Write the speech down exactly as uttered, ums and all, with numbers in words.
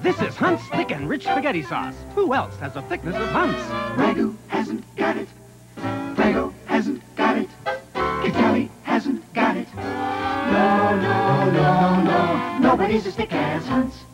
This is Hunt's Thick and Rich Spaghetti Sauce. Who else has the thickness of Hunt's? Ragu hasn't got it. Prego hasn't got it. Cali hasn't got it. No, no, no, no. Nobody's as thick as Hunt's.